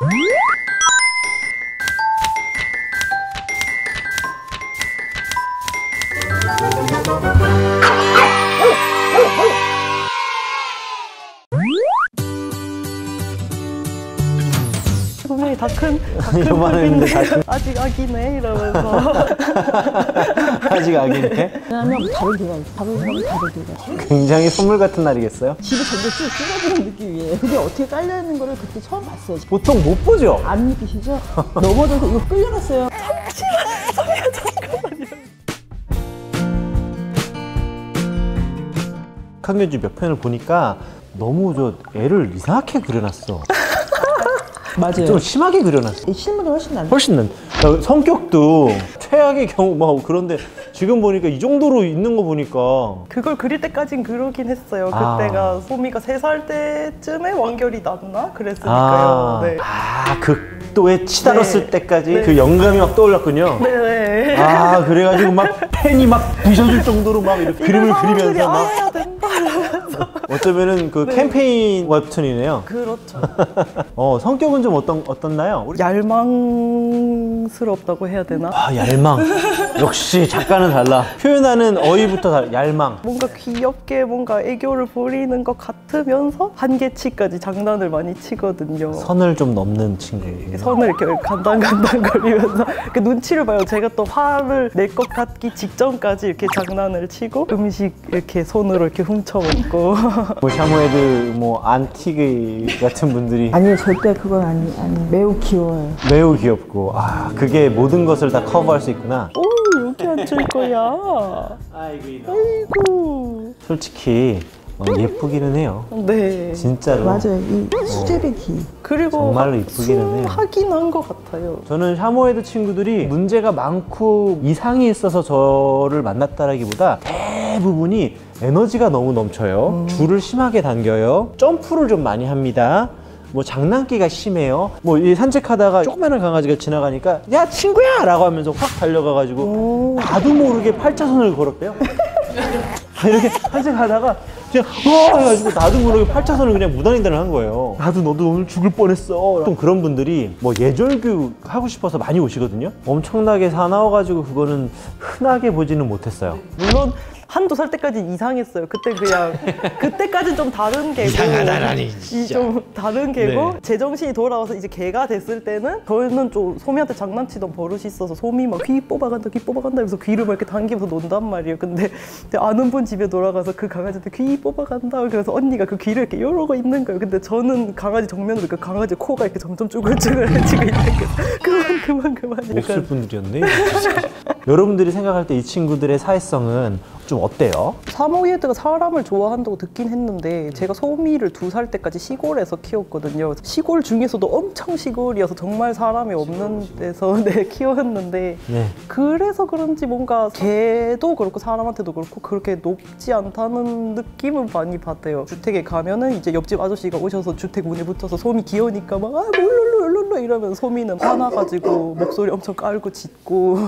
분명히 다 큰 급인데 아직 아기네 이러면서. 아직 아기네? 왜냐면 다르게 굉장히 선물 같은 날이겠어요? 집에 전부 쭉 끌어들이는 느낌이에요. 그게 어떻게 깔려있는 거를 그때 처음 봤어요. 보통 못 보죠? 안 느끼시죠? 넘어져서 이거 끌려갔어요. 학년주 몇 편을 보니까 너무 애를 이상하게 그려놨어. 맞아요. 좀 심하게 그려놨어. 실물이 훨씬 낫네. 훨씬 난. 성격도 최악의 경우 막 그런데 지금 보니까 이 정도로 있는 거 보니까 그걸 그릴 때까진 그러긴 했어요. 그때가 소미가 3살 때쯤에 완결이 났나? 그랬으니까요. 네. 극도에 치달았을 네. 때까지 네. 그 영감이 막 떠올랐군요. 네네. 그래가지고 막 펜이 막 부셔질 정도로 막 이렇게 그림을 그리면서 막 해야 된다. 어쩌면은 그 캠페인 웹툰이네요. 그렇죠. 성격은 좀 어떻나요? 얄망스럽다고 해야 되나? 얄망. 역시 작가는 달라. 표현하는 어휘부터 달라. 얄망. 뭔가 귀엽게 뭔가 애교를 부리는 것 같으면서 한계치까지 장난을 많이 치거든요. 선을 좀 넘는 친구예요. 선을 이렇게 간당간당거리면서 그 눈치를 봐요. 제가 또 화를 낼 것 같기 직전까지 이렇게 장난을 치고 음식 이렇게 손으로 이렇게 훔쳐먹고. 샤무헤드 안티그 같은 분들이 아니요, 절대 그건 아니 매우 귀여워요. 매우 귀엽고 그게 모든 것을 다 커버할 수 있구나. 오, 여기 앉을 거야. 아이고. 솔직히 예쁘기는 해요. 네. 진짜로. 맞아요. 이 수제비 기. 그리고 정말로 이쁘기는 해요. 하긴 한 것 같아요. 저는 샤무헤드 친구들이 문제가 많고 이상이 있어서 저를 만났다라기보다 대부분이 에너지가 너무 넘쳐요. 줄을 심하게 당겨요. 점프를 좀 많이 합니다. 장난기가 심해요. 이 산책하다가 조그마한 강아지가 지나가니까 야 친구야! 라고 하면서 확 달려가가지고 나도 모르게 8차선을 걸었대요. 이렇게 산책하다가 그냥 해가지고 나도 모르게 8차선을 그냥 무단횡단을 한 거예요. 나도 너도 오늘 죽을 뻔했어. 좀 그런 분들이 예절교 하고 싶어서 많이 오시거든요. 엄청나게 사나워가지고 그거는 흔하게 보지는 못했어요. 물론 한두 살 때까지 이상했어요. 그때까지는 좀 다른 개고. 이상하다라니, 진짜. 좀 다른 개고. 네. 제정신이 돌아와서 이제 개가 됐을 때는 저희는 좀 소미한테 장난치던 버릇이 있어서 소미 막 귀 뽑아간다 하면서 귀를 막 이렇게 당기면서 논단 말이에요. 근데 아는 분 집에 돌아가서 그 강아지한테 귀 뽑아간다. 그래서 언니가 그 귀를 이렇게 이러고 있는 거예요. 근데 저는 강아지 정면으로 그 강아지 코가 이렇게 점점 쭈글쭈글해지고 있는 거예요. 그만. 없을 분들이었네. 여러분들이 생각할 때 이 친구들의 사회성은 좀 어때요? 사모예드가 사람을 좋아한다고 듣긴 했는데 제가 소미를 2살 때까지 시골에서 키웠거든요. 시골 중에서도 엄청 시골이어서 정말 사람이 없는 데서 키웠는데 그래서 그런지 뭔가 개도 그렇고 사람한테도 그렇고 그렇게 높지 않다는 느낌은 많이 받아요. 주택에 가면은 이제 옆집 아저씨가 오셔서 주택 문에 붙어서 소미 귀여우니까 막 롤롤롤롤 이러면 소미는 화나가지고 목소리 엄청 깔고 짖고.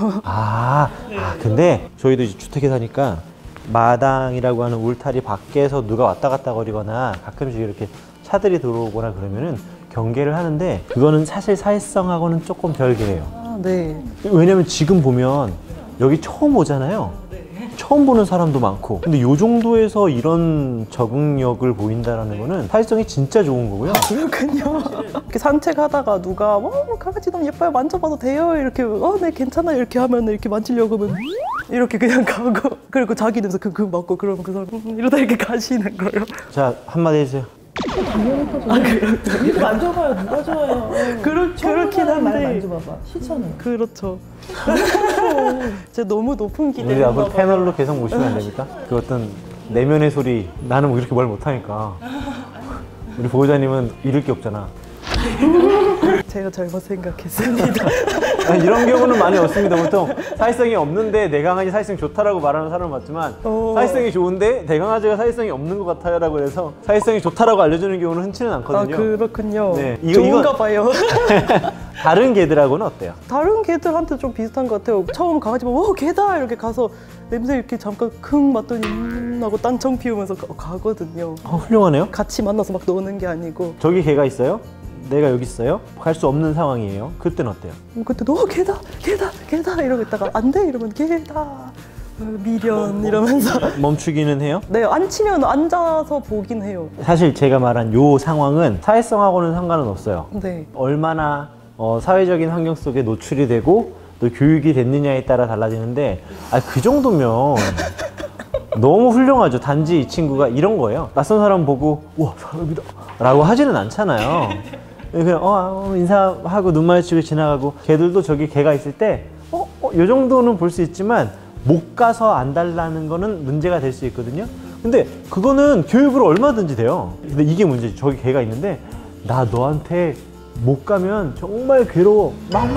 근데 저희도 이제 주택에 사니까 마당이라고 하는 울타리 밖에서 누가 왔다 갔다 거리거나 가끔씩 이렇게 차들이 들어오거나 그러면은 경계를 하는데 그거는 사실 사회성하고는 조금 별개예요. 네. 왜냐면 지금 보면 여기 처음 오잖아요. 처음 보는 사람도 많고 근데 이 정도에서 이런 적응력을 보인다는 거는 사회성이 진짜 좋은 거고요. 그렇군요. 이렇게 산책하다가 누가 강아지 너무 예뻐요 만져봐도 돼요 이렇게 네 괜찮아요 이렇게 하면 이렇게 만지려고 하면 이렇게 그냥 가고 그리고 자기는 그 맞고 그러면 그 사람 이러다 이렇게 가시는 거예요. 자 한마디 해주세요. 당연히 커져. 이렇게 만져봐요. 누가 좋아해요. 그렇긴 한데 만져봐봐. 실천해. 그렇죠. 진짜 너무 높은 기대를 우리 앞으로 패널로 계속 모시면 안 됩니까? 그 어떤 내면의 소리 나는 뭐 이렇게 말 못하니까 우리 보호자님은 잃을 게 없잖아. 제가 잘못 생각했습니다. 이런 경우는 많이 없습니다. 보통 사회성이 없는데 내 강아지 사회성이 좋다라고 말하는 사람은 맞지만 사회성이 좋은데 내 강아지가 사회성이 없는 것 같아요 라고 해서 사회성이 좋다라고 알려주는 경우는 흔치는 않거든요. 그렇군요. 네. 좋은가 봐요. 다른 개들하고는 어때요? 다른 개들한테 좀 비슷한 것 같아요. 처음 강아지 보고 개다 이렇게 가서 냄새 이렇게 잠깐 킁 맡더니 하고 딴청 피우면서 가거든요. 훌륭하네요. 같이 만나서 막 노는 게 아니고. 저기 개가 있어요? 내가 여기 있어요. 갈 수 없는 상황이에요. 그때는 어때요? 그때 너 걔다 이러고 있다가 안 돼 이러면 걔다 미련 이러면서 멈추기는 해요? 네, 앉히면 앉아서 보긴 해요. 사실 제가 말한 요 상황은 사회성하고는 상관은 없어요. 네. 얼마나 사회적인 환경 속에 노출이 되고 또 교육이 됐느냐에 따라 달라지는데 그 정도면 너무 훌륭하죠. 단지 이 친구가 이런 거예요. 낯선 사람 보고 우와 사람이다 라고 하지는 않잖아요. 그냥 인사하고 눈 마주치고 지나가고 걔들도 저기 걔가 있을 때 요 정도는 볼 수 있지만 못 가서 안 달라는 거는 문제가 될 수 있거든요. 근데 그거는 교육으로 얼마든지 돼요. 근데 이게 문제지. 저기 걔가 있는데 나 너한테 못 가면 정말 괴로워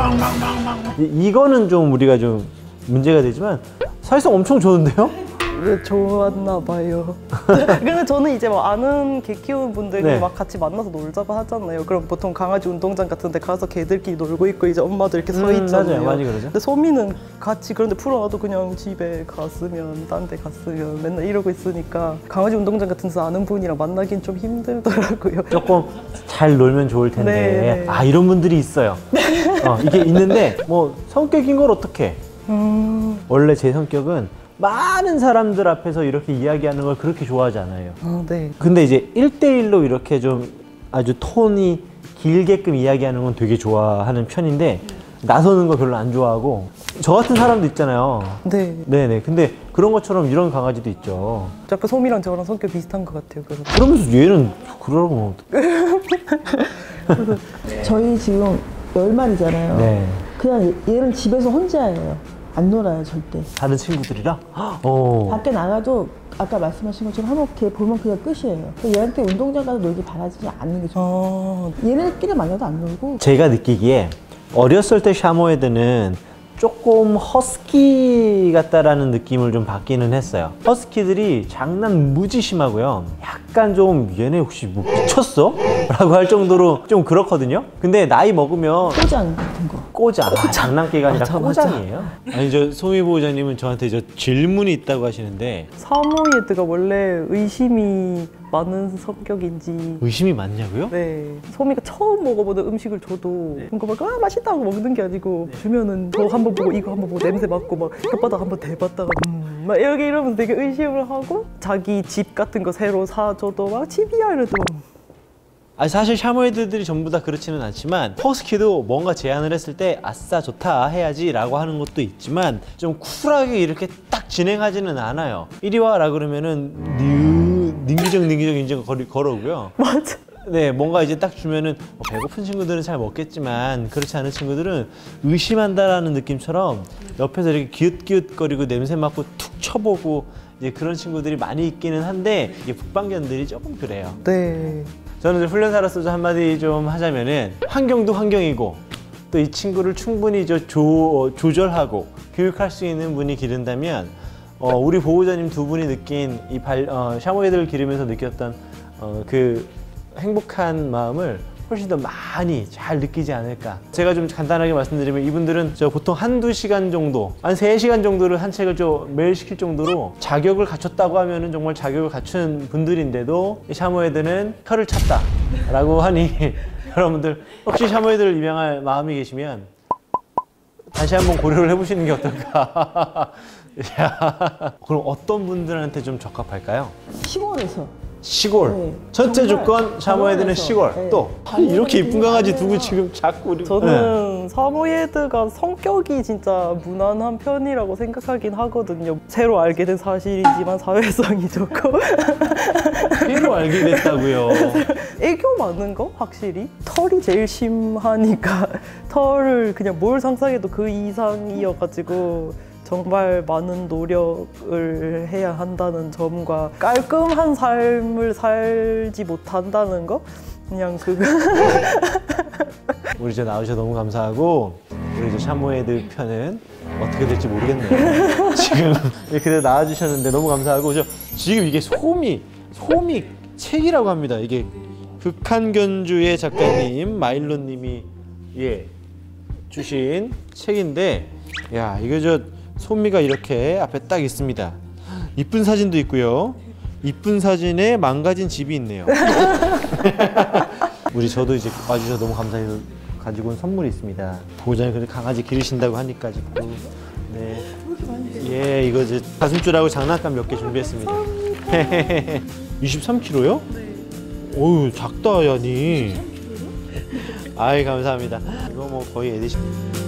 이거는 좀 우리가 좀 문제가 되지만 사실상 엄청 좋은데요? 왜 좋았나 봐요. 근데 저는 이제 막 아는 개 키우는 분들이 네. 막 같이 만나서 놀자고 하잖아요. 그럼 보통 강아지 운동장 같은 데 가서 개들끼리 놀고 있고 이제 엄마도 이렇게 서 있잖아요. 맞아요. 많이 그러죠. 근데 소미는 같이 그런데 풀어놔도 그냥 집에 갔으면 딴 데 갔으면 맨날 이러고 있으니까 강아지 운동장 같은 데서 아는 분이랑 만나긴 좀 힘들더라고요. 조금 잘 놀면 좋을 텐데 네. 이런 분들이 있어요. 이게 있는데 뭐 성격인 걸 어떡해. 원래 제 성격은 많은 사람들 앞에서 이렇게 이야기하는 걸 그렇게 좋아하지 않아요. 네. 근데 이제 1대1로 이렇게 좀 아주 톤이 길게끔 이야기하는 건 되게 좋아하는 편인데 나서는 거 별로 안 좋아하고 저 같은 사람도 있잖아요. 네. 네네. 근데 그런 것처럼 이런 강아지도 있죠. 약간 소미랑 저랑 성격 비슷한 것 같아요. 그래서. 그러면서 얘는 그러고 저희 지금 10마리잖아요. 네. 그냥 얘는 집에서 혼자예요. 안 놀아요, 절대. 다른 친구들이랑? 밖에 나가도 아까 말씀하신 것처럼 한번 걔 보면 그냥 끝이에요. 얘한테 운동장 가서 놀기 바라지 않는 게 좋아요. 얘네끼리 만나도 안 놀고. 제가 느끼기에 어렸을 때 샤머헤드는 조금 허스키 같다라는 느낌을 좀 받기는 했어요. 허스키들이 장난 무지 심하고요. 약간 좀 얘네 혹시 뭐 미쳤어? 라고 할 정도로 좀 그렇거든요. 근데 나이 먹으면 꼬장 같은 거. 꼬장. 장난기가 아니라 맞아, 꼬장이에요. 아니 저 소미 보호자님은 저한테 저 질문이 있다고 하시는데 사모예드가 원래 의심이 많은 성격인지. 의심이 많냐고요? 네. 소미가 처음 먹어보는 음식을 줘도 뭔가 막 맛있다고 먹는 게 아니고 주면은 저 한번 보고 이거 한번 보고 냄새 맡고 막 혓바닥 한번 대봤다가 막 이렇게 이러면서 되게 의심을 하고 자기 집 같은 거 새로 사줘도 막 집이야 이래도 사실 샤머헤드들이 전부 다 그렇지는 않지만 허스키도 뭔가 제안을 했을 때 아싸 좋다 해야지 라고 하는 것도 있지만 좀 쿨하게 이렇게 딱 진행하지는 않아요. 이리 와라 그러면은 닝기적 이제 걸어오고요. 맞아. 네, 뭔가 이제 딱 주면은 배고픈 친구들은 잘 먹겠지만 그렇지 않은 친구들은 의심한다라는 느낌처럼 옆에서 이렇게 기웃기웃거리고 냄새 맡고 툭 쳐보고 이제 그런 친구들이 많이 있기는 한데 이게 북방견들이 조금 그래요. 네. 저는 이제 훈련사로서 좀 한마디 좀 하자면은 환경도 환경이고 또 이 친구를 충분히 조절하고 교육할 수 있는 분이 기른다면 우리 보호자님 두 분이 느낀 이 샤머헤드를 기르면서 느꼈던 그 행복한 마음을 훨씬 더 많이 잘 느끼지 않을까. 제가 좀 간단하게 말씀드리면 이분들은 보통 한두 시간 정도, 한 3시간 정도를 산책을 매일 시킬 정도로 자격을 갖췄다고 하면은 정말 자격을 갖춘 분들인데도 이 샤머헤드는 혀를 찼다 라고 하니 여러분들 혹시 샤머헤드를 입양할 마음이 계시면 다시 한번 고려를 해보시는 게 어떨까. 그럼 어떤 분들한테 좀 적합할까요? 시골에서. 시골. 네. 첫째 정말 조건 샤머헤드는 정말에서. 시골. 네. 또 이렇게 이쁜 강아지 두고 지금 자꾸 우리 저는 사모예드가 성격이 진짜 무난한 편이라고 생각하긴 하거든요. 새로 알게 된 사실이지만 사회성이 좋고 새로 알게 됐다고요. 애교 많은 거 확실히 털이 제일 심하니까 털을 그냥 뭘 상상해도 그 이상이어가지고 정말 많은 노력을 해야 한다는 점과 깔끔한 삶을 살지 못한다는 거 그냥 그거 우리 나오셔서 너무 감사하고 우리 샤머헤드 편은 어떻게 될지 모르겠네요. 지금 이렇게 나와주셨는데 너무 감사하고 지금 이게 소미 책이라고 합니다. 이게 극한견주의 작가님 마일로님이 주신 책인데 야 이거 소미가 이렇게 앞에 딱 있습니다. 이쁜 사진도 있고요. 이쁜 사진에 망가진 집이 있네요. 저도 이제 와주셔서 너무 감사해서 가지고 온 선물이 있습니다. 보호자님 근데 강아지 기르신다고 하니까 지금 네. 예, 이거 이제 가슴줄하고 장난감 몇 개 준비했습니다. 23kg요? 네. 어유 작다, 야니. 아이, 감사합니다. 이거 뭐 거의 에디션.